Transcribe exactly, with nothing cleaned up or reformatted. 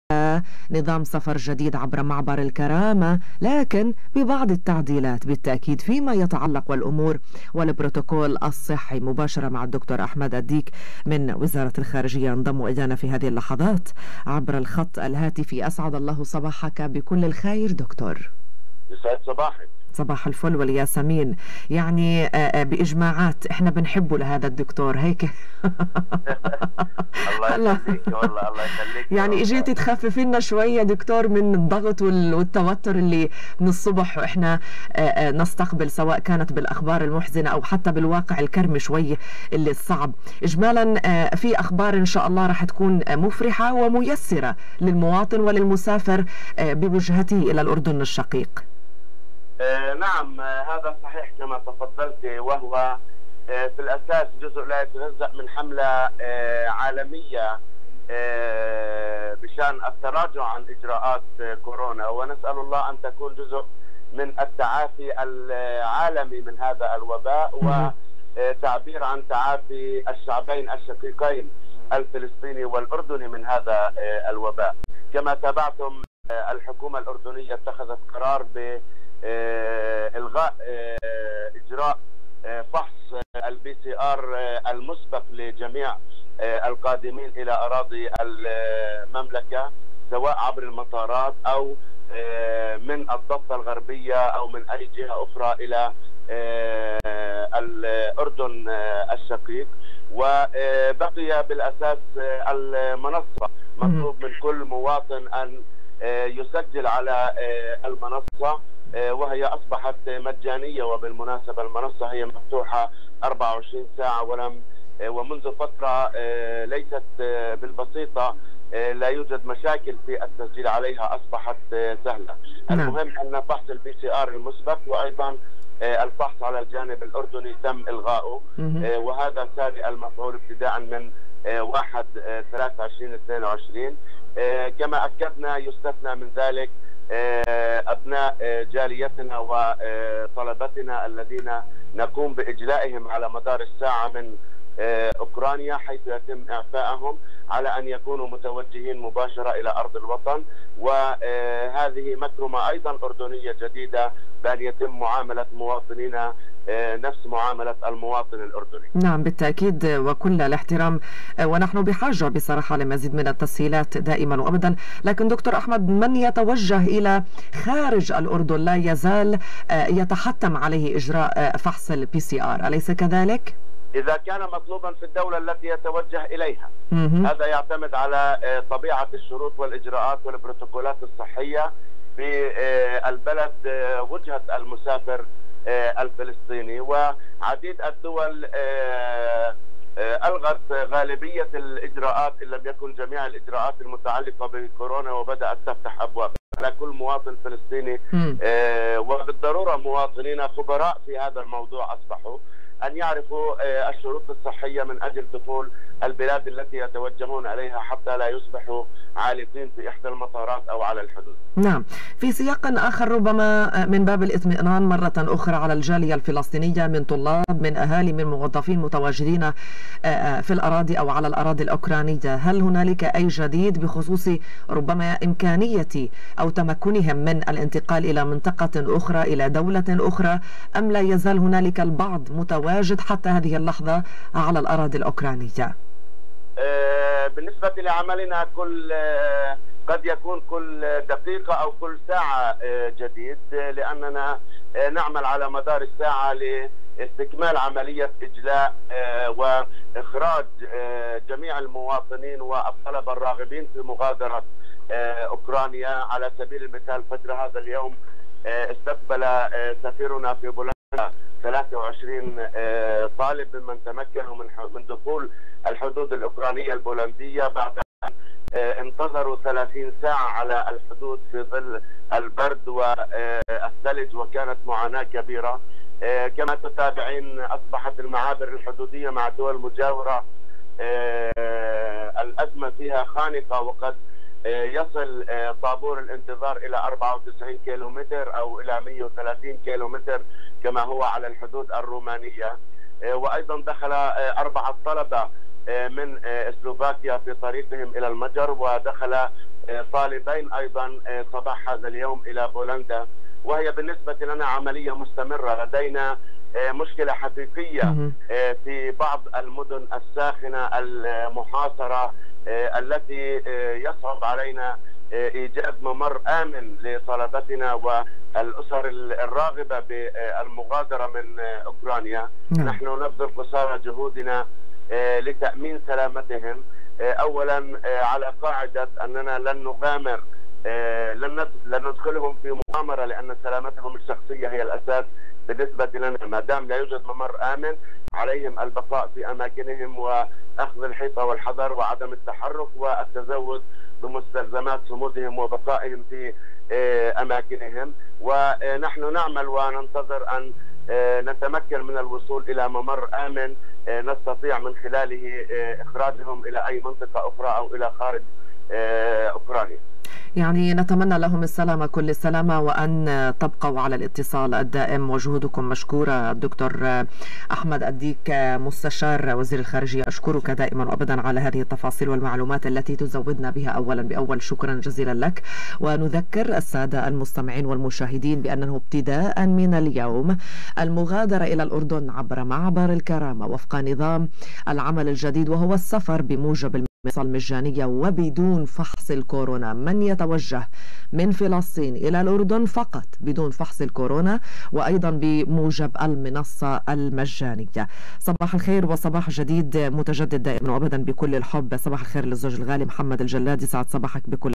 نظام سفر جديد عبر معبر الكرامة، لكن ببعض التعديلات بالتأكيد فيما يتعلق والأمور والبروتوكول الصحي. مباشرة مع الدكتور أحمد الديك من وزارة الخارجية ينضم إلينا في هذه اللحظات عبر الخط الهاتفي. أسعد الله صباحك بكل الخير دكتور. يسعد صباحك. صباح الفل والياسمين. يعني بإجماعات احنا بنحبه لهذا الدكتور هيك. الله يخليك والله، الله يخليك. يعني اجيتي تخففي لنا شويه دكتور من الضغط والتوتر اللي من الصبح واحنا نستقبل، سواء كانت بالاخبار المحزنه او حتى بالواقع الكرمي شويه اللي الصعب. اجمالا في اخبار ان شاء الله راح تكون مفرحه وميسره للمواطن وللمسافر بوجهته الى الاردن الشقيق. آه نعم، آه هذا صحيح كما تفضلت، وهو آه في الأساس جزء لا يتجزأ من حملة آه عالمية آه بشأن التراجع عن إجراءات آه كورونا، ونسأل الله أن تكون جزء من التعافي العالمي من هذا الوباء وتعبير عن تعافي الشعبين الشقيقين الفلسطيني والأردني من هذا آه الوباء. كما تابعتم آه الحكومة الأردنية اتخذت قرار ب آه الغاء آه اجراء آه فحص البي سي ار آه المسبق لجميع آه القادمين الى اراضي المملكه، سواء عبر المطارات او آه من الضفه الغربيه او من اي جهه اخرى الى آه الاردن آه الشقيق. وبقي بالاساس آه المنصه مطلوب من كل مواطن ان آه يسجل على آه المنصه، وهي أصبحت مجانية، وبالمناسبة المنصة هي مفتوحة أربعة وعشرين ساعة ولم ومنذ فترة ليست بالبسيطة لا يوجد مشاكل في التسجيل عليها، أصبحت سهلة. المهم أن فحص البي سي آر المسبق وأيضا الفحص على الجانب الأردني تم إلغاؤه، وهذا ساري المفعول ابتداء من واحد ثلاثة عشرين اثنين وعشرين. كما أكدنا يستثنى من ذلك أبناء جاليتنا وطلبتنا الذين نقوم بإجلائهم على مدار الساعة من أوكرانيا، حيث يتم إعفائهم على أن يكونوا متوجهين مباشرة إلى أرض الوطن. وهذه مكرمة أيضا أردنية جديدة بأن يتم معاملة مواطنينا نفس معاملة المواطن الأردني. نعم بالتأكيد وكل الاحترام، ونحن بحاجة بصراحة لمزيد من التسهيلات دائما وأبدا. لكن دكتور أحمد، من يتوجه إلى خارج الأردن لا يزال يتحتم عليه إجراء فحص البي سي آر، أليس كذلك؟ إذا كان مطلوبا في الدولة التي يتوجه إليها، هذا يعتمد على طبيعة الشروط والإجراءات والبروتوكولات الصحية في البلد وجهة المسافر الفلسطيني. وعديد الدول ألغت غالبية الإجراءات إن لم يكن جميع الإجراءات المتعلقة بكورونا، وبدأت تفتح أبواب على كل مواطن فلسطيني، وبالضرورة مواطنين خبراء في هذا الموضوع أصبحوا أن يعرفوا الشروط الصحية من أجل دخول البلاد التي يتوجهون إليها، حتى لا يصبحوا عالقين في إحدى المطارات أو على الحدود. نعم، في سياق آخر ربما من باب الاطمئنان مرة أخرى على الجالية الفلسطينية من طلاب، من أهالي، من موظفين متواجدين في الأراضي أو على الأراضي الأوكرانية، هل هنالك أي جديد بخصوص ربما إمكانية أو تمكنهم من الانتقال إلى منطقة أخرى، إلى دولة أخرى، أم لا يزال هنالك البعض متواجد حتى هذه اللحظة على الأراضي الأوكرانية؟ بالنسبة لعملنا كل قد يكون كل دقيقة أو كل ساعة جديد، لأننا نعمل على مدار الساعة لاستكمال عملية إجلاء وإخراج جميع المواطنين والطلبة الراغبين في مغادرة أوكرانيا. على سبيل المثال فجر هذا اليوم استقبل سفيرنا في بولندا ثلاثة وعشرين طالب ممن تمكنوا من من دخول الحدود الأوكرانية البولندية بعد أن انتظروا ثلاثين ساعة على الحدود في ظل البرد والثلج، وكانت معاناة كبيرة. كما تتابعين أصبحت المعابر الحدودية مع دول مجاورة الأزمة فيها خانقة، وقد يصل طابور الانتظار إلى أربعة وتسعين كيلومتر أو إلى مئة وثلاثين كيلومتر كما هو على الحدود الرومانية. وأيضا دخل أربعة طلبة من سلوفاكيا في طريقهم إلى المجر، ودخل طالبين أيضا صباح هذا اليوم إلى بولندا، وهي بالنسبة لنا عملية مستمرة. لدينا مشكلة حقيقية في بعض المدن الساخنة المحاصرة التي يصعب علينا إيجاد ممر آمن لطلبتنا والأسر الراغبة بالمغادرة من أوكرانيا. نعم. نحن نبذل قصارى جهودنا لتأمين سلامتهم، أولا على قاعدة أننا لن نغامر، لن ندخلهم في مغامرة، لأن سلامتهم الشخصية هي الأساس بالنسبة لنا. ما دام لا يوجد ممر آمن عليهم البقاء في أماكنهم وأخذ الحيطة والحذر وعدم التحرك والتزود بمستلزمات صمودهم وبقائهم في أماكنهم. ونحن نعمل وننتظر أن نتمكن من الوصول إلى ممر آمن نستطيع من خلاله إخراجهم إلى أي منطقة أخرى أو إلى خارج أوكرانيا. يعني نتمنى لهم السلامة، كل السلامة، وأن تبقوا على الاتصال الدائم، وجهودكم مشكورة. الدكتور أحمد الديك مستشار وزير الخارجية، أشكرك دائما وأبدا على هذه التفاصيل والمعلومات التي تزودنا بها أولا بأول. شكرا جزيلا لك. ونذكر السادة المستمعين والمشاهدين بأنه ابتداء من اليوم المغادرة إلى الأردن عبر معبر الكرامة وفق نظام العمل الجديد، وهو السفر بموجب المنصة المجانية وبدون فحص الكورونا. من يتوجه من فلسطين إلى الأردن فقط بدون فحص الكورونا، وأيضا بموجب المنصة المجانية. صباح الخير وصباح جديد متجدد دائما وأبدا بكل الحب. صباح الخير للزوج الغالي محمد الجلادي، سعد صباحك بكل